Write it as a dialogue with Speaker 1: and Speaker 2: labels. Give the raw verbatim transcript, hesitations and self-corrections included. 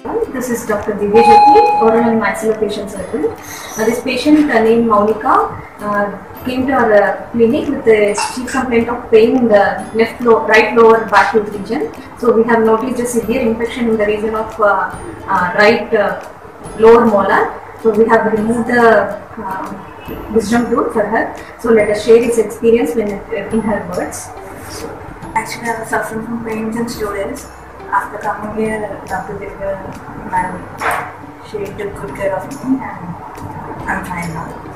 Speaker 1: This is Doctor Divya Jyoti, oral and maxillofacial surgeon. Uh, this patient uh, named Maunika uh, came to our uh, clinic with a chief complaint of pain in the left low, right lower back tooth region. So we have noticed a severe infection in the region of uh, uh, right uh, lower molar. So we have removed the uh, wisdom tooth for her. So let us share his experience when it, in her words.
Speaker 2: Actually, I was suffering from pain since two days. After coming here, Doctor Divya, madam, she took good care of me and I'm fine now.